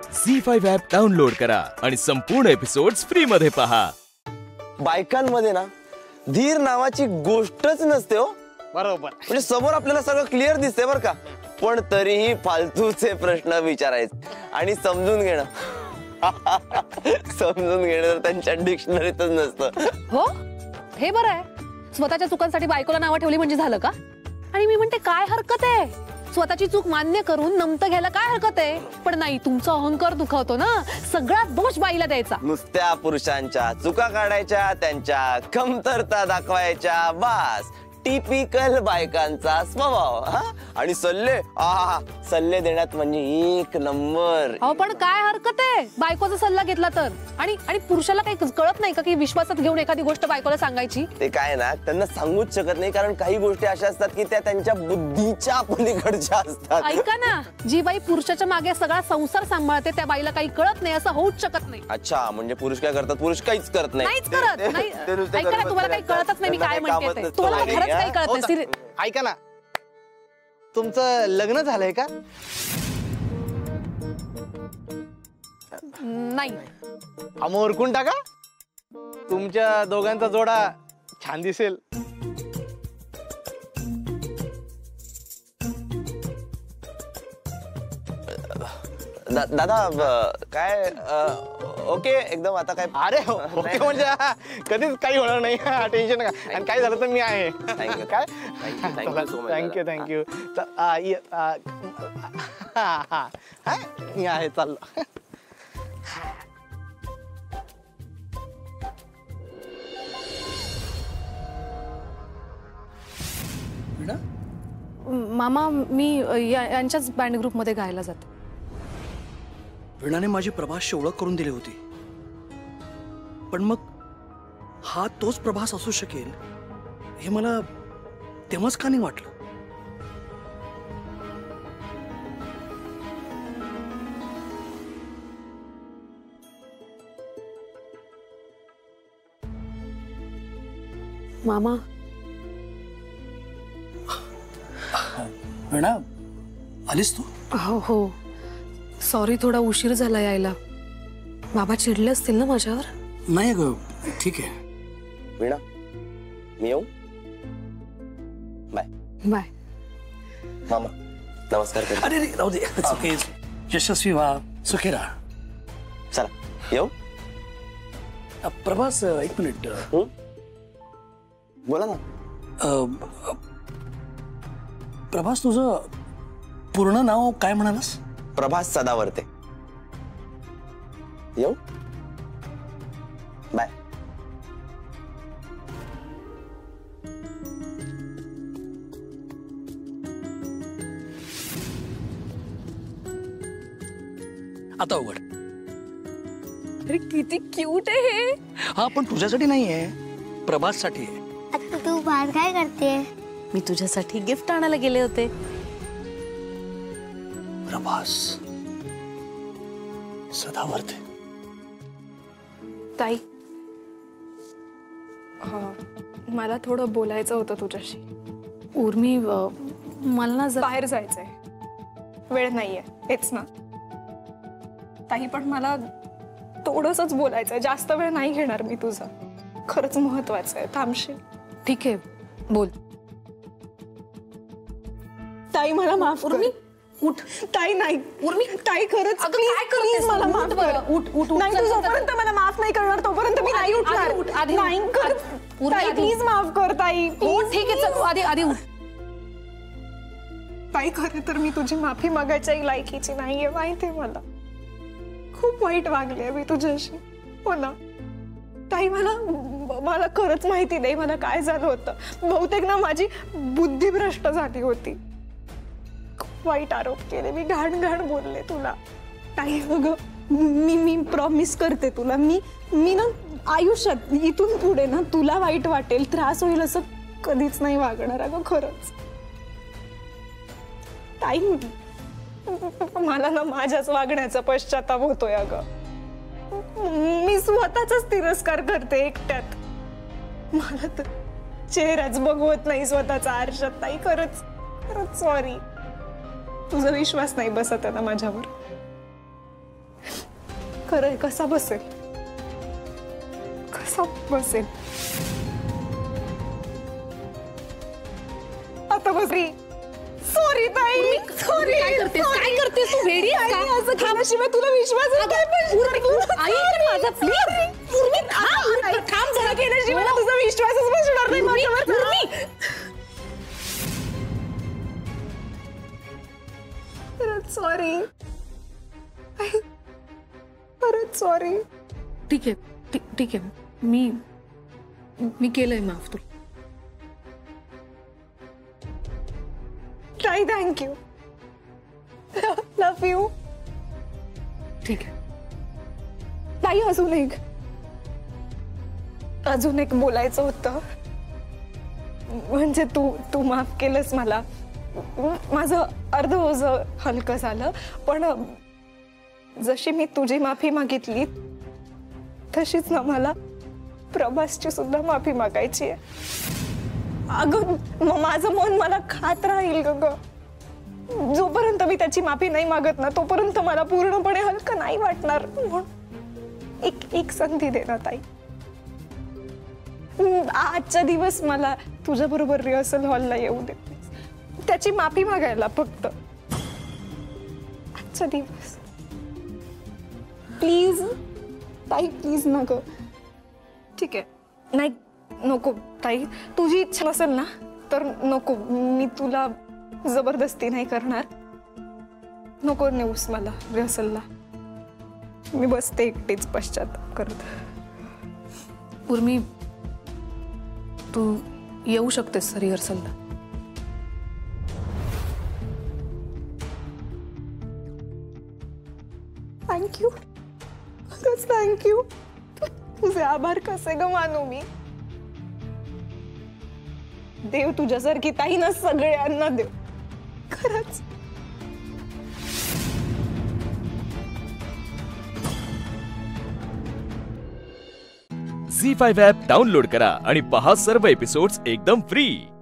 झी5 app download करा आणि संपूर्ण एपिसोड्स फ्री मध्ये पहा. बायकांमध्ये ना धीर नावाची गोष्टच नसते हो. बरोबर. म्हणजे समोर आपल्याला सगळं क्लिअर दिसते बरं का, पण तरीही फालतूचे प्रश्न विचारायचे आणि समजून घेणं समजून घेणं तर त्यांच्या डिक्शनरीतच नसतं. हो हे बरं आहे. स्वतःच्या चुकांसाठी बायकोला नावं ठेवली म्हणजे झालं का? आणि मी म्हणते काय हरकत आहे, स्वतःची चूक मान्य करून नमतं घ्यायला काय हरकत आहे? पण नाही, तुमचा अहंकार दुखावतो ना, सगळा दोष बाईला द्यायचा. नुसत्या पुरुषांच्या चुका काढायच्या, त्यांच्या कमतरता दाखवायच्या, बास टिपिकल बायकांचा स्वभाव. आणि सल्ले देण्यात म्हणजे एक नंबर. अहो पण काय हरकत आहे बायकोचा सल्ला घेतला तर? आणि पुरुषाला काही कळत नाही का की विश्वासात घेऊन एखादी गोष्ट बायकोला सांगायची? ते काय ना, त्यांना सांगूच शकत नाही, कारण काही गोष्टी अशा असतात की त्या त्यांच्या बुद्धीच्या पलीकडच्या असतात. ऐका ना, जी बाई पुरुषाच्या मागे सगळा संसार सांभाळते त्या बाईला काही कळत नाही असं होऊच शकत नाही. अच्छा, म्हणजे पुरुष काय करतात? पुरुष काहीच करत नाही. नाहीच करत नाही. ऐका ना, तुम्हाला काही कळतच नाही मी काय म्हणते. तुम्हाला खरंच काही कळत नाही. ऐका ना, तुमचं लग्न झालंय का? नाही. आम्ही ओरकून टाका, तुमच्या दोघांचा जोडा छान दिसेल. दादा काय ओके एकदम आता काय? अरे ओके म्हणजे कधीच काही होणार नाही, टेन्शन नका. आणि काय झालं तर मी आहे. थँक्यू. काय थँक्यू. थँक्यू. मी आहे, चाललो. मामा मी यांच्याच बँड ग्रुप मध्ये गायला जाते. वीणाने माझी प्रभासची ओळख करून दिली होती, पण मग हा तोच प्रभास असू शकेल हे मला तेव्हाच का नाही वाटलं. मामा वीणा, आलीस तू? हो सॉरी, थोडा उशीर झाला यायला. बाबा चिडले असतील ना माझ्यावर? नाही ग, ठीक आहे. वीणा, मी येऊ? बाय. बाय. मामा नमस्कार कर. अरे राहू दे. ओके, यशस्वी व्हा, सुखी राहा. चला येऊ. प्रभास एक मिनिट. बोला ना. प्रभास, तुझं पूर्ण नाव काय म्हणालास? प्रभास सदावर्ते. येऊ? बाय. आता उघड. अरे किती क्यूट आहे हे. हा, पण तुझ्यासाठी नाहीये, प्रभाससाठी आहे. आता तू बाहेर काय करते? मी तुझ्यासाठी गिफ्ट आणायला गेले होते. प्रभास सदावर्ते. ताई, मला थोडं बोलायचं होतं तुझ्याशी. उर्मी, मला ना बाहेर जायचंय, वेळ नाहीये, हेच ना. ताई पण मला थोडंसंच बोलायचंय, जास्त वेळ नाही घेणार मी तुझा. खरंच महत्वाचं आहे, थांबशील? ठीक आहे, बोल. ताई मला माफ कर. उठ. ताई नाही, उर्मी, ताई खरंच प्लीज मला माफ कर. उठ. नाही, तू जोपर्यंत मला माफ नाही करणार तोपर्यंत मी नाही उठणार. नाही कर ताई, प्लीज माफ कर ताई. ठीक आहे, चल आधी उठ. ताई खरं तर मी तुझी माफी मागायच्या लायकीची नाहीये, माहितीये मला. खूप वाईट वागले मी तुझ्याशी. हो ना ताई, मला खरंच माहिती नाही मला काय झालं होतं. बहुतेक ना माझी बुद्धी भ्रष्ट झाली होती. वाईट आरोप केले मी, घाण बोलले तुला. ताई अगं, मी प्रॉमिस करते तुला, मी ना आयुष्यात इथून पुढे ना तुला वाईट वाटेल, त्रास होईल असं कधीच नाही वागणार. अगं खरंच ताई, मला ना माझ्याच वागण्याचा पश्चाताप होतोय. अगं मी स्वतःचाच तिरस्कार करते एकट्यात. मला तर चेहराच बघवत नाही स्वतःचा आरशात. ताई खरंच सॉरी. तुझा विश्वास नाही बसत आहे ना माझ्यावर. खरंय, कसा बसेल, कसा बसेल. आता बसरी. सॉरी ताई, सॉरी. काय करतेस तू? वेडी आहेस का? असं केल्याशिवाय तुला विश्वास येत नाही, पण आई कर माझा प्लीज. उर्मी थांब तुला केल्याशिवाय ना तुझा विश्वासच बसणार नाही माझ्यावर. खरंच सॉरी, खरंच सॉरी. ठीक आहे, ठीक आहे. मी केलंय माफ तुला. ताई थँक्यू. Love you. ठीक आहे. ताई अजून एक बोलायचं होतं. म्हणजे तू माफ केलंस मला. माझं अर्ध ओझं हलकं झालं. पण जशी मी तुझी माफी मागितली तशीच ना मला प्रभासची सुद्धा माफी मागायची आहे. अगं माझं मन मला खात राहील ग. जोपर्यंत मी त्याची माफी नाही मागत ना तोपर्यंत मला पूर्णपणे हलकं नाही वाटणार. एक संधी दे ना ताई. आजचा दिवस मला तुझ्या बरोबर रिहर्सल हॉलला येऊ दे. त्याची माफी मागायला फक्त आजचा दिवस. प्लीज ताई, प्लीज ना ग. ठीक आहे. नाही नको ताई, तुझी इच्छा नसेल ना तर नको. मी तुला जबरदस्ती नाही करणार. नको नेऊस मला रिहर्सलला. मी बसते एकटीच पश्चाताप करत. उर्मी, तू येऊ शकतेस रिहर्सलला. थँक्यू, खरंच थँक्यू. तुझे आभार कसे ग मानू मी. देव तुझ्यासारखी ताई ना सगळ्यांना देव. खरंच. झी5 ॲप डाउनलोड करा आणि पहा सर्व एपिसोड्स एकदम फ्री.